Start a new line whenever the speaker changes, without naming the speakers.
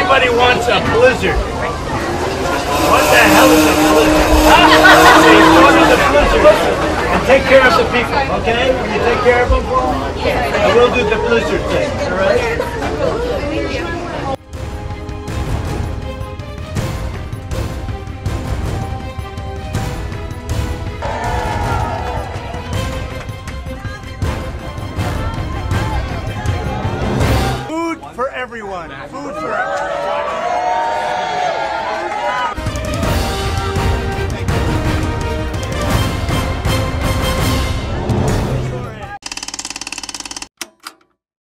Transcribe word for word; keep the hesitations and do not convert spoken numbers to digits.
Everybody wants a blizzard. What the hell is a blizzard? So you go to the blizzard and take care of the people, okay? Will you take care of them for me? I will do the blizzard thing, all right? For everyone. Food for everyone.